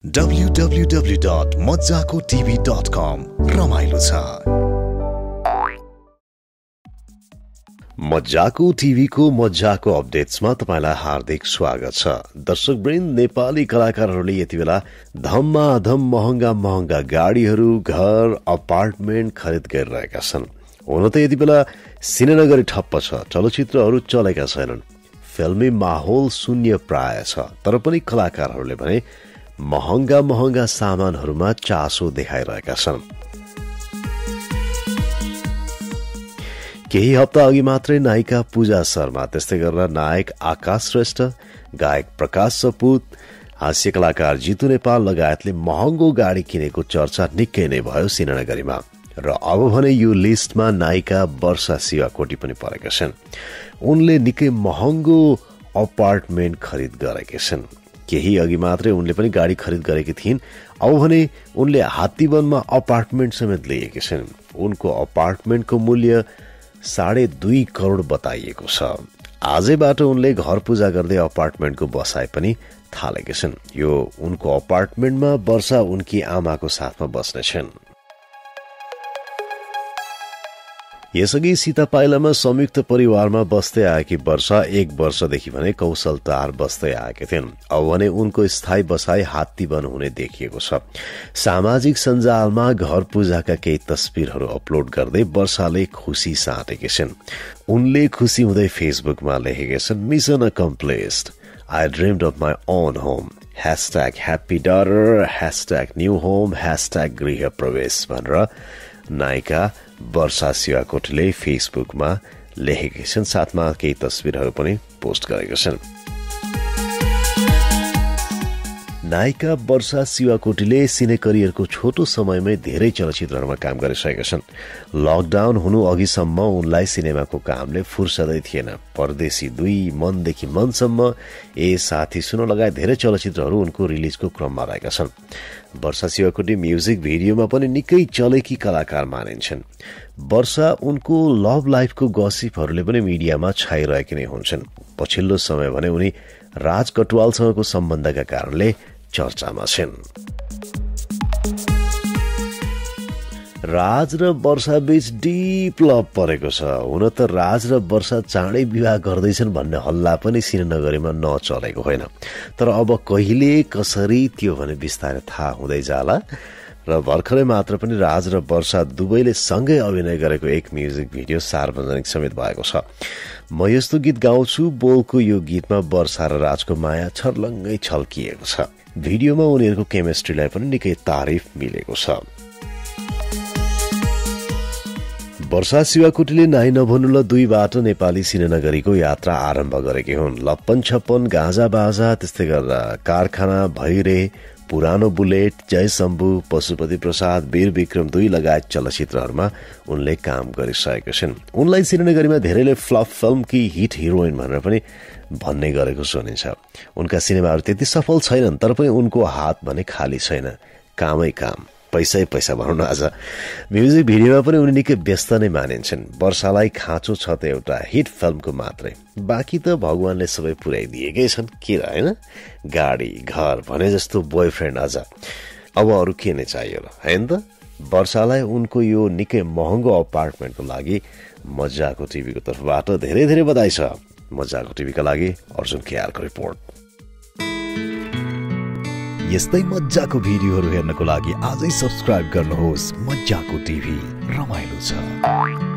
www.majjakotv.com रमाइलो छ। मज्जाको टिभीको मज्जाको अपडेट्समा तपाईलाई हार्दिक स्वागत छ। दर्शकवृन्द, नेपाली कलाकारहरूले यति बेला धम्माधम महँगा गाडीहरू, घर, अपार्टमेन्ट खरिद गरिरहेका छन्। हुन त यति बेला सिनेनगरी ठप्प छ, चलचित्रहरू चलेका छैनन्, फिल्मी माहौल शून्य प्राय छ। तर पनि कलाकारहरूले भने महँगा सामानहरूमा चासो देखाइरहेका छन्। केही हप्ता अघि मात्रै नायिका पूजा शर्मा, त्यस्तै गरेर नायक आकाश श्रेष्ठ, गायक प्रकाश सपुत, हास्य कलाकार जितु नेपाल लगायतले महँगो गाडी किनेको चर्चा निकै नै भयो सिनेनगरीमा। र अब भने यो लिस्टमा नायिका वर्षा शिवाकोटी पनि परेका छन्। उनले निकै महँगो अपार्टमेन्ट खरिद गरेका छन्। केही अघि मात्रै उनले पनि गाडी खरिद गरेकी थिइन्। अब भने उनले हात्तीवनमा अपार्टमेन्ट समेत लिएकी छन्। उनको अपार्टमेन्टको मूल्य 2.5 करोड बताइएको छ। आजैबाट उनले घर पूजा गर्दै अपार्टमेन्टको बसाइ पनि थालेका छन्। यो उनको अपार्टमेन्टमा वर्षा उनकी आमाको साथमा बस्नेछन्। यसअघि सीता पाइलामा संयुक्त परिवारमा बस्दै आएकी वर्षा 1 वर्षदेखि भने कौशलटार बस्दै आएकी थिइन्। अब भने उनको स्थायी बसाई हात्तीवन हुने देखिएको छ। सामाजिक सञ्जालमा घर पूजाका केही तस्बिरहरू अपलोड गर्दै वर्षाले खुशी साटेकी छिन्। उनले खुशी हुँदै फेसबुकमा लेखेका छन्, mission accomplished, I dreamed of my own home, #happy daughter, #new home, #गृह प्रवेश भनेर नायिका वर्षा शिवाकोटीले फेसबुकमा लेखेका छन्। साथमा केही तस्बिरहरू पनि पोस्ट गरेका छन्। नायिका वर्षा शिवाकोटीले सिने करियरको छोटो समयमै धेरै चलचित्रहरूमा काम गरिसकेका छन्। लकडाउन हुनु अघिसम्म उनलाई सिनेमाको कामले फुर्सदै थिएन। परदेशी 2, मनदेखि मनसम्म, ए साथी सुन लगायत धेरै चलचित्रहरू उनको रिलिजको क्रममा रहेका छन्। वर्षा शिवाकोटी म्युजिक भिडियोमा पनि निकै चलेकी कलाकार मानिन्छन्। वर्षा उनको लभ लाइफको गसिपहरूले पनि मिडियामा छाइरहेकी नै हुन्छन्। पछिल्लो समय भने उनी राज कटुवालसँगको सम्बन्धका कारणले चर्चामा छिन्। राज र वर्षा बीच डीप लभ परेको छ। हुन त राज र वर्षा चाँडै विवाह गर्दैछन् भन्ने हल्ला पनि सिनेनगरीमा नचलेको होइन। तर अब कहिले कसरी त्यो भने बिस्तारै थाहा हुँदै जाला। र भर्खरै मात्र पनि राज र वर्षा दुवैले सँगै अभिनय गरेको एक म्युजिक भिडियो सार्वजनिक समेत भएको छ। म यस्तो गीत गाउँछु बोलको यो गीतमा वर्षा र राजको माया छर्लङ्गै छल्किएको छ। भिडियोमा उनीहरूको केमिस्ट्रीलाई पनि निकै तारिफ मिलेको छ। वर्षा शिवाकोटीले नाइ नभन्नु ल 2बाट नेपाली सिनेनगरीको यात्रा आरम्भ गरेकी हुन्। लप्पन छप्पन, गाजा बाजा, त्यस्तै गरेर कारखाना, भैरे, पुरानो बुलेट, जय शम्भु, पशुपति प्रसाद, वीर विक्रम 2 लगायत चलचित्रहरूमा उनले काम गरिसकेका छिन्। उनलाई सिनेनगरीमा धेरैले फ्लप फिल्मकी हिट हिरोइन भनेर पनि भन्ने गरेको सुनिन्छ। उनका सिनेमाहरू त्यति सफल छैनन्, तर पनि उनको हात भने खाली छैन। कामै काम, पैसै पैसा भनौँ न। आज म्युजिक भिडियोमा पनि उनी निकै व्यस्त नै मानिन्छन्। वर्षालाई खाँचो छ त एउटा हिट फिल्मको मात्रै, बाँकी त भगवानले सबै पुर्याइदिएकै छन्। के होइन, गाडी, घर भने जस्तो बोयफ्रेन्ड अझ। अब अरू के नै चाहियो र, होइन त? वर्षालाई उनको यो निकै महँगो अपार्टमेन्टको लागि मज्जाको टिभीको तर्फबाट धेरै धेरै बधाई छ। मज्जाको टिभीका लागि अर्जुन केआरको रिपोर्ट। यस्तै मज्जाको भिडियोहरू हेर्नको लागि आजै सब्स्क्राइब गर्नुहोस्। मज्जाको टिभी, रमाइलो छ।